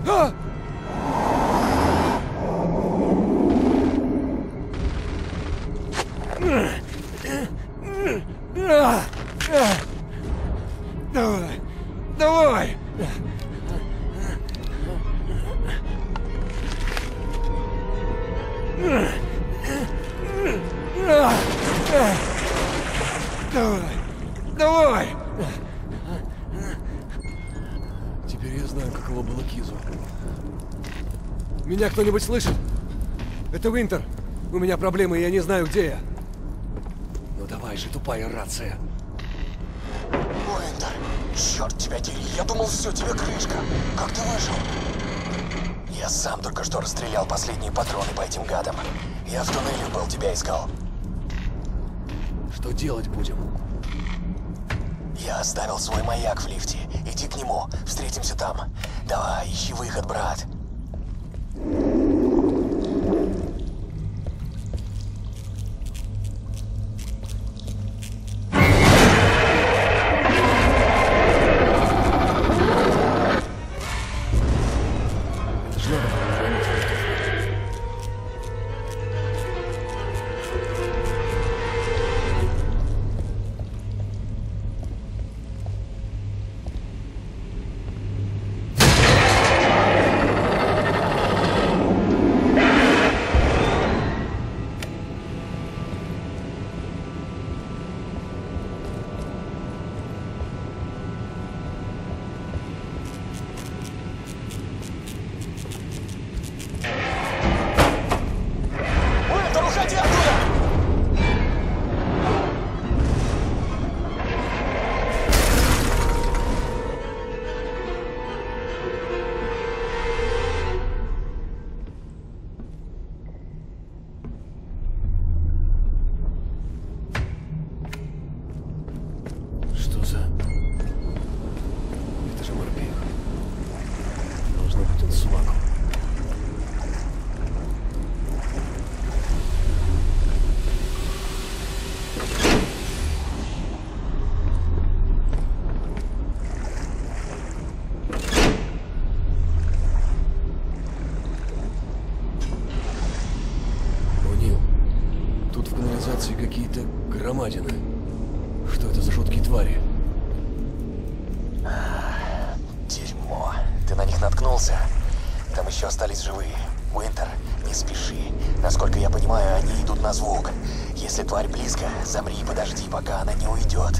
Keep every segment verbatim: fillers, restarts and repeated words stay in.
Давай! Давай! Давай! Давай! Теперь я знаю, каково было Кизу. Меня кто-нибудь слышит? Это Винтер. У меня проблемы, и я не знаю, где я. Ну давай же, тупая рация. Винтер, черт тебя дери, я думал, все, тебе крышка. Как ты выжил? Я сам только что расстрелял последние патроны по этим гадам. Я в туннеле был, тебя искал. Что делать будем? Я оставил свой маяк в лифте. Иди к нему, встретимся там. Давай, ищи выход, брат. Какие-то громадины. Что это за жуткие твари? Дерьмо. Ты на них наткнулся? Там еще остались живые. Уинтер, не спеши. Насколько я понимаю, они идут на звук. Если тварь близко, замри и подожди, пока она не уйдет.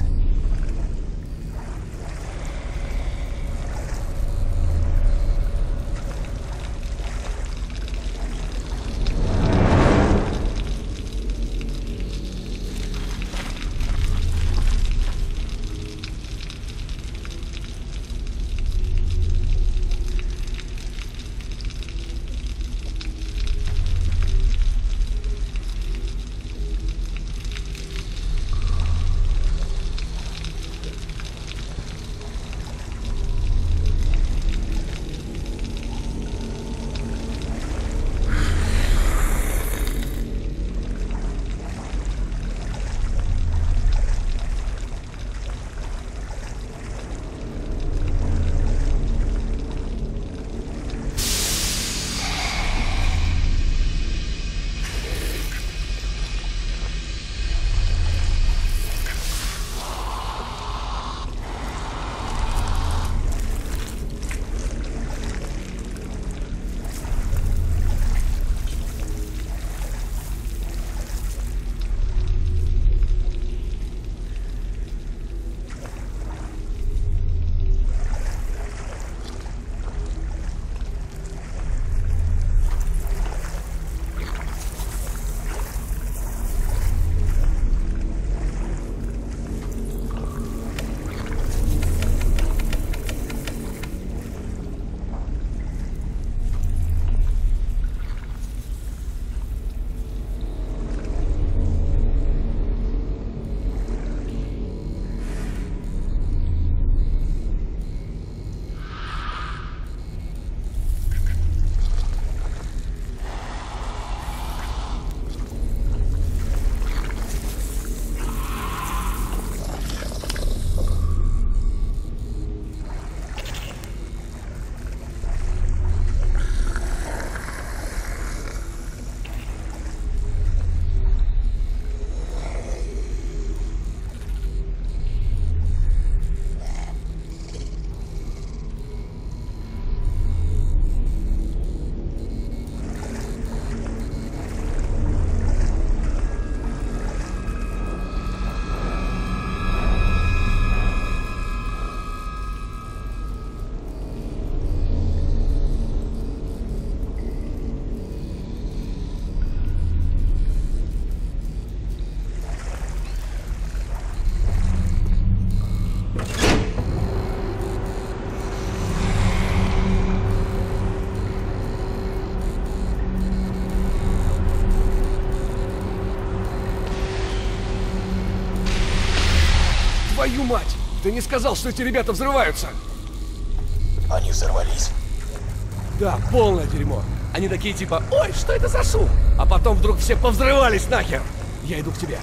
Ты не сказал, что эти ребята взрываются? Они взорвались. Да, полное дерьмо. Они такие типа, ой, что это за шум? А потом вдруг все повзрывались нахер. Я иду к тебе.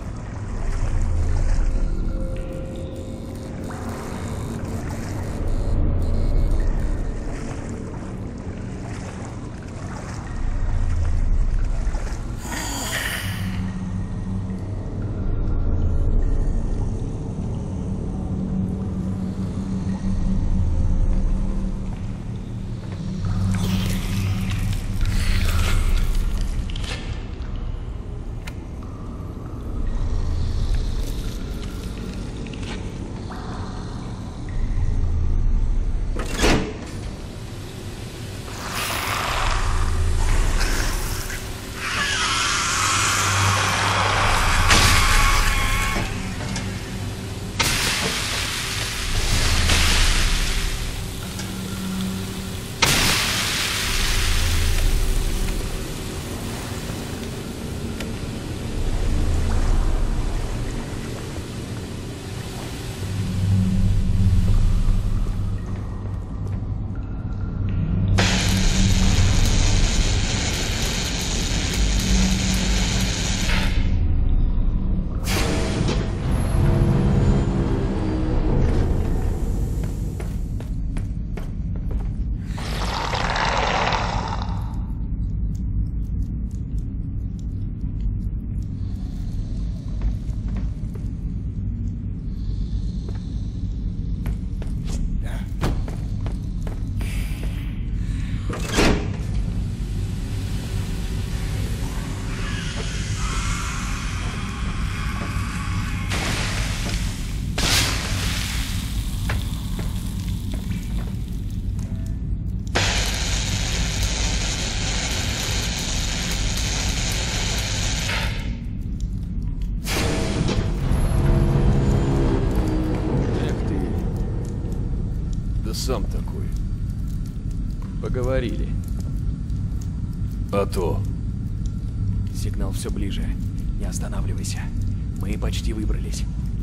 Сам такой. Поговорили. А то. Сигнал все ближе. Не останавливайся. Мы почти выбрались.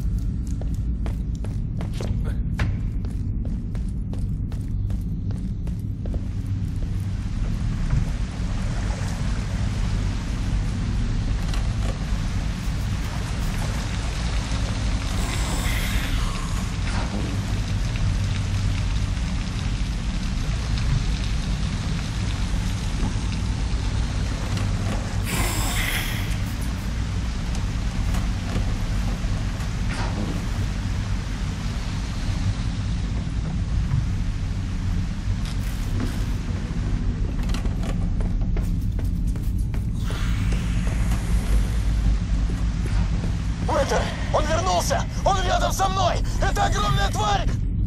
Он вернулся! Он рядом со мной! Это огромная тварь!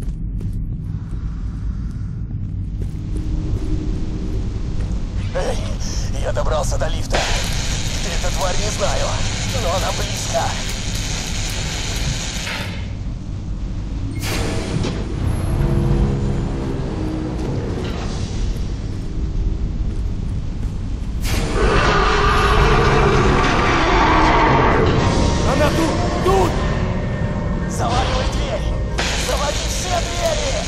Эй, я добрался до лифта. Где эта тварь, не знаю, но она близко. Заваливай дверь! Завали все двери!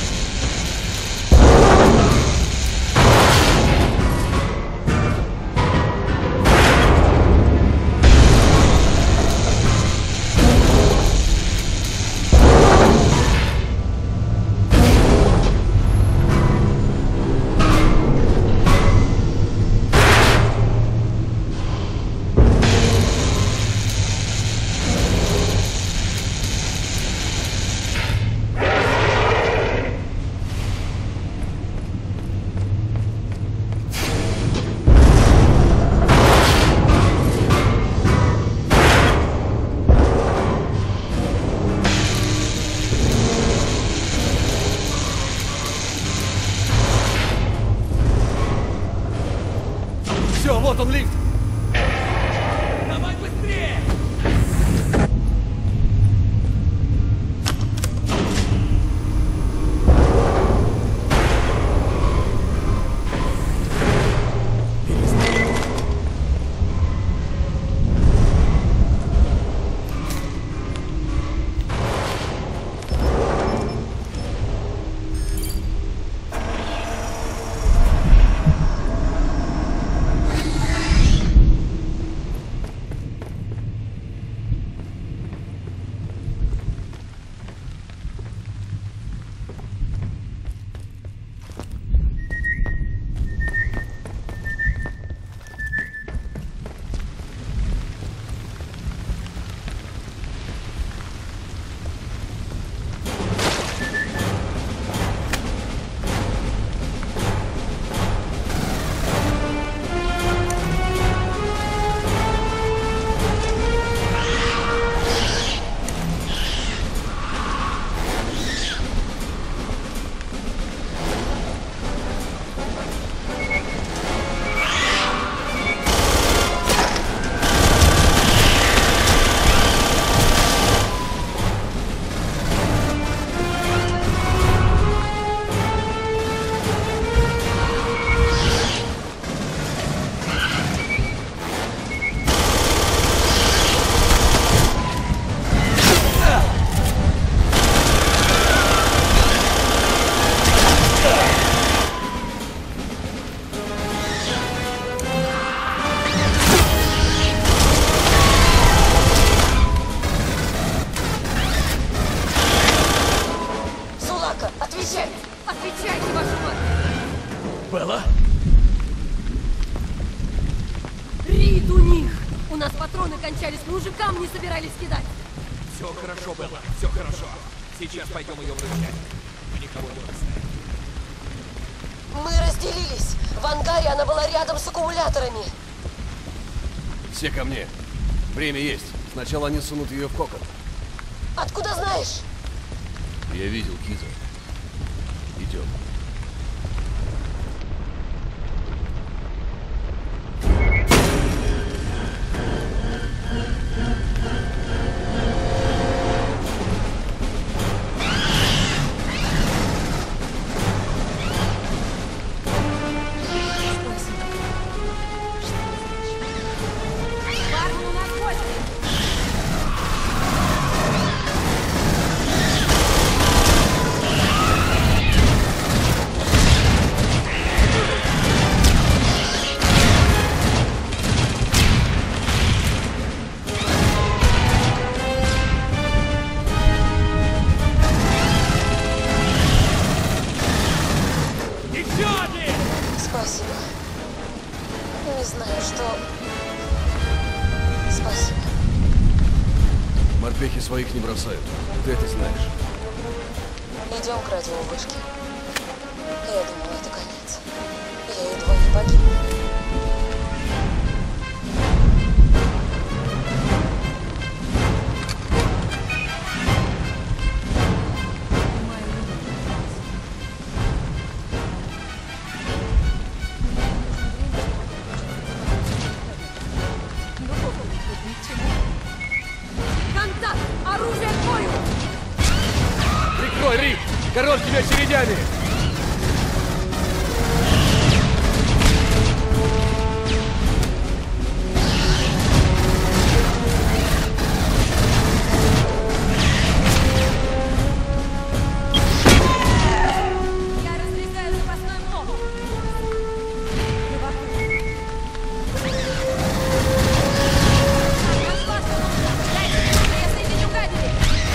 Все, вот он лифт! Давай быстрее! Отвечайте, вашу мать! Белла? Рид у них! У нас патроны кончались, мужикам не собирались кидать. Все хорошо, Белла, все хорошо. Сейчас пойдем ее вручать. Мы никого не бросаем. Мы разделились. В ангаре она была рядом с аккумуляторами. Все ко мне. Время есть. Сначала они сунут ее в кокон. Откуда знаешь? Я видел Киза. Идем. Парни, у нас гости! Еще один! Спасибо. Не знаю, что... Спасибо. Морпехи своих не бросают. Ты это знаешь. Идем к радиовышке. Я думала, это конец. Я едва не погибла. Контакт! Оружие к бою! Прикрой, Рид! Короткими очередями! Я разрезаю запасной молот. Нашла, что нужно. Дайте минуту, я соединю кабели.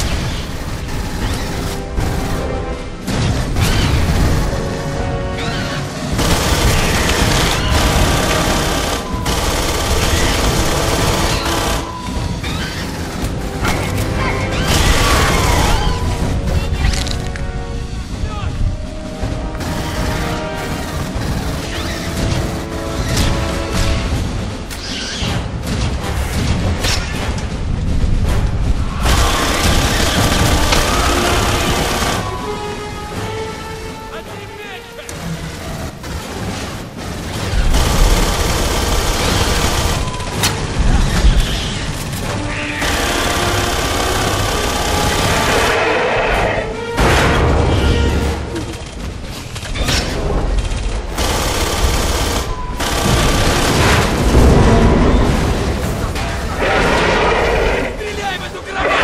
Стреляй в эту кровать!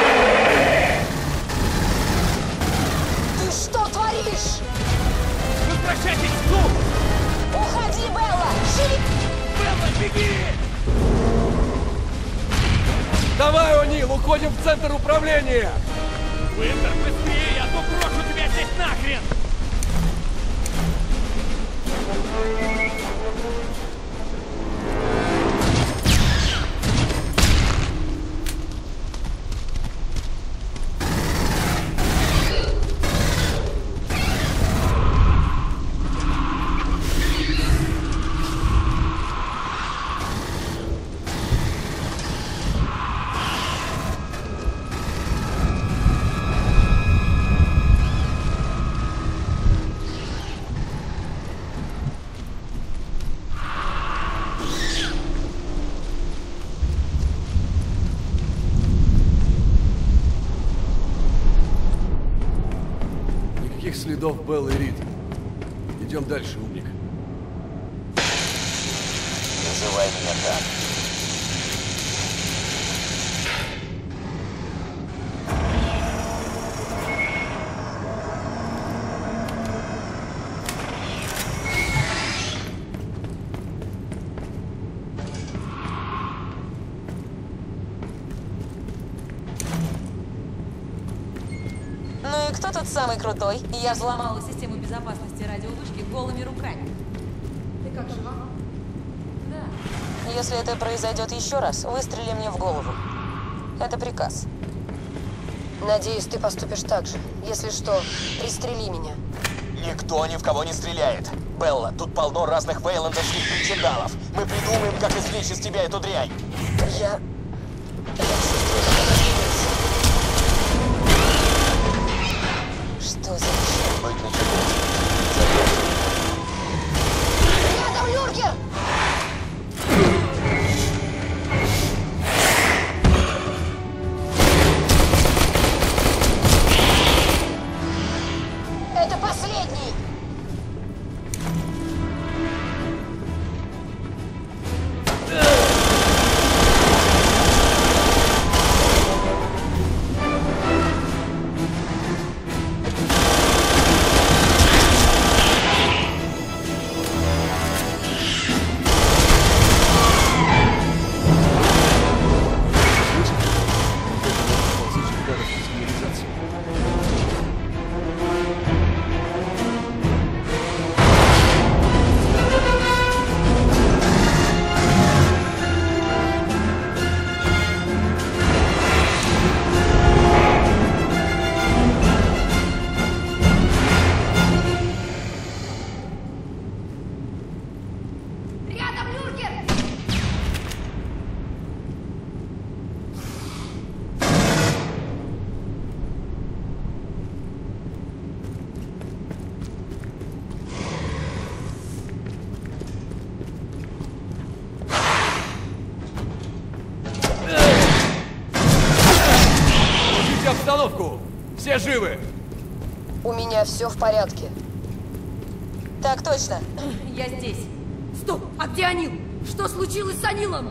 Ты что творишь? Возвращайтесь в клуб! Уходи, Белла! Живи! Белла, беги! Давай, О'Нил, уходим в центр управления! Уинтер, быстрее, а то брошу тебя здесь нахрен! Никаких следов Беллы и Рид. Идем дальше, умник. Называй меня так. Ну и кто тут самый крутой? Я взломала систему безопасности радиовышки голыми руками. Ты как, жива? Да. Если это произойдет еще раз, выстрели мне в голову. Это приказ. Надеюсь, ты поступишь так же. Если что, пристрели меня. Никто ни в кого не стреляет. Белла, тут полно разных вейландовских причиндалов. Мы придумаем, как извлечь из тебя эту дрянь. Я... Я чувствую, как она двигается. Что за черт? Быть начеку. Рядом, Люргер! Это последний! Рядом, Люргер! Держите обстановку! Все живы! У меня все в порядке. Так точно. Я здесь. Стоп! А где Анил? Что случилось с Анилом?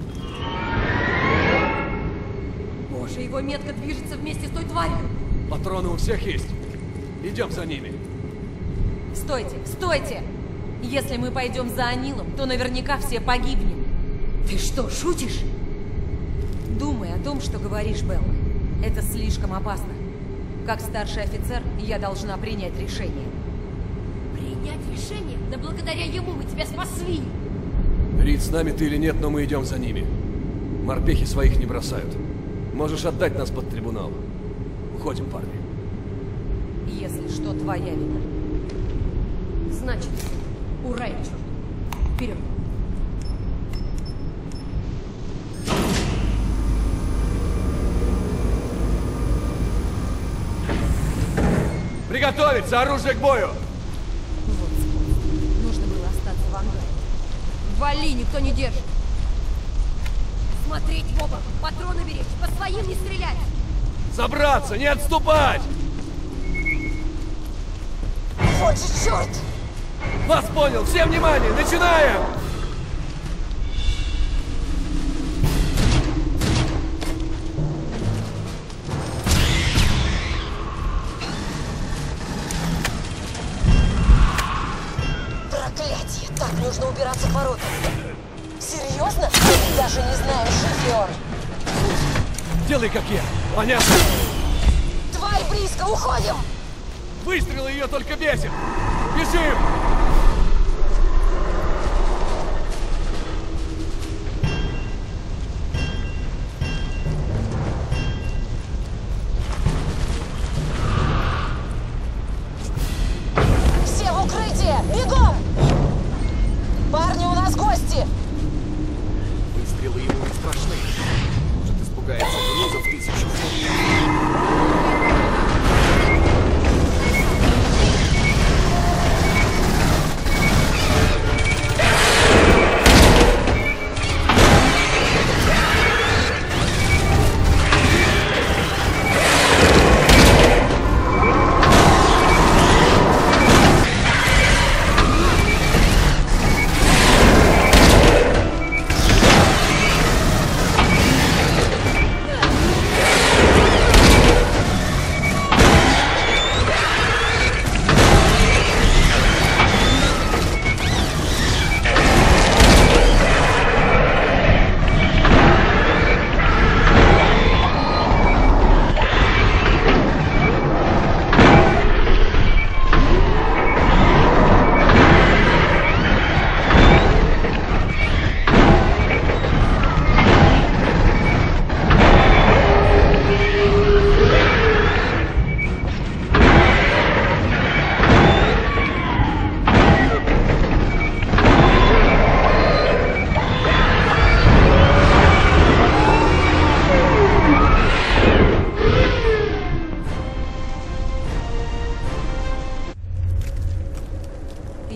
Боже, его метка движется вместе с той тварью. Патроны у всех есть. Идем за ними. Стойте, стойте! Если мы пойдем за Анилом, то наверняка все погибнем. Ты что, шутишь? Думай о том, что говоришь, Белла. Это слишком опасно. Как старший офицер, я должна принять решение. Принять решение? Да благодаря ему мы тебя спасли. Рид, с нами ты или нет, но мы идем за ними. Морпехи своих не бросают. Можешь отдать нас под трибунал. Уходим, парни. Если что, твоя вина. Значит, ура, черт. Вперед. Приготовиться! Оружие к бою! Вот способ. Нужно было остаться в ангаре. Вали, никто не держит. Смотреть в оба, патроны беречь, по своим не стрелять. Забраться, не отступать! Вот же черт! Вас понял! Всем внимание! Начинаем! Проклятие! Так, нужно убираться к воротам. Серьезно? Даже не знаю, жив ли он. Делай как я. Понятно? Тварь близко, уходим! Выстрелы ее только бесит! Бежим! Все в укрытие! Бегом! Парни, у нас гости! Выстрелы ему не страшны. Может, испугается грузов тысячу.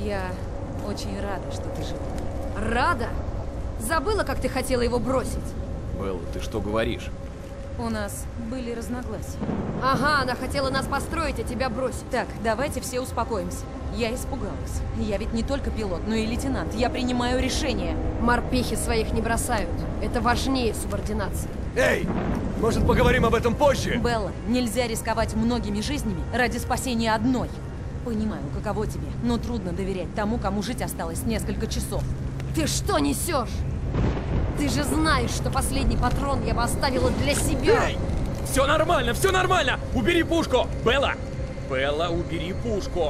Я очень рада, что ты жив. Рада? Забыла, как ты хотела его бросить? Белла, ты что говоришь? У нас были разногласия. Ага, она хотела нас построить, а тебя бросить. Так, давайте все успокоимся. Я испугалась. Я ведь не только пилот, но и лейтенант. Я принимаю решение. Морпехи своих не бросают. Это важнее субординации. Эй! Может, поговорим об этом позже? Белла, нельзя рисковать многими жизнями ради спасения одной. Понимаю, каково тебе, но трудно доверять тому, кому жить осталось несколько часов. Ты что несешь? Ты же знаешь, что последний патрон я бы оставила для себя. Эй! Все нормально, все нормально! Убери пушку! Белла! Белла, убери пушку!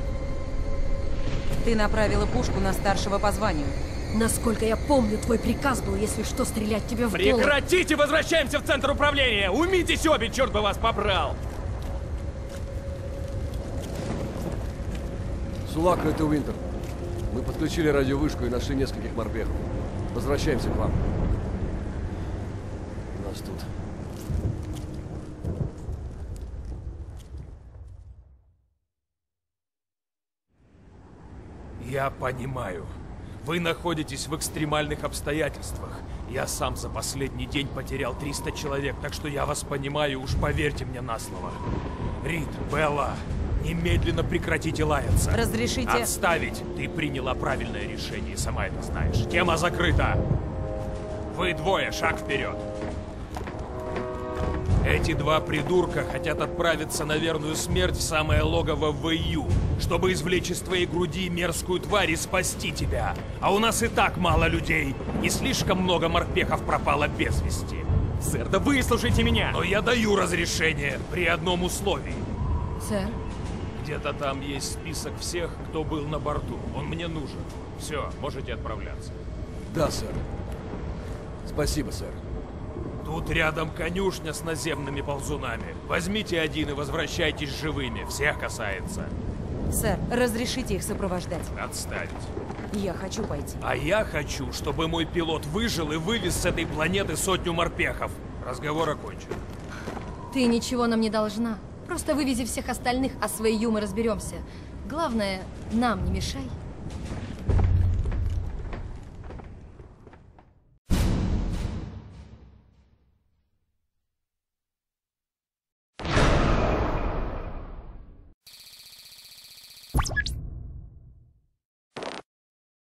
Ты направила пушку на старшего по званию. Насколько я помню, твой приказ был, если что, стрелять тебе в голову. Прекратите! Возвращаемся в центр управления! Умитесь обе, черт бы вас побрал! Сулако, это Уинтер. Мы подключили радиовышку и нашли нескольких морпехов. Возвращаемся к вам. Нас тут. Я понимаю. Вы находитесь в экстремальных обстоятельствах. Я сам за последний день потерял триста человек, так что я вас понимаю, уж поверьте мне на слово. Рид, Белла, немедленно прекратите лаяться. Разрешите... Отставить. Ты приняла правильное решение, сама это знаешь. Тема закрыта. Вы двое, шаг вперед. Эти два придурка хотят отправиться на верную смерть в самое логово В Ю, чтобы извлечь из твоей груди мерзкую тварь и спасти тебя. А у нас и так мало людей, и слишком много морпехов пропало без вести. Сэр, да выслушайте меня! Но я даю разрешение при одном условии. Сэр? Где-то там есть список всех, кто был на борту. Он мне нужен. Все, можете отправляться. Да, сэр. Спасибо, сэр. Тут рядом конюшня с наземными ползунами. Возьмите один и возвращайтесь живыми. Всех касается. Сэр, разрешите их сопровождать. Отставить. Я хочу пойти. А я хочу, чтобы мой пилот выжил и вывез с этой планеты сотню морпехов. Разговор окончен. Ты ничего нам не должна. Просто вывези всех остальных, а свои юмы разберемся. Главное, нам не мешай.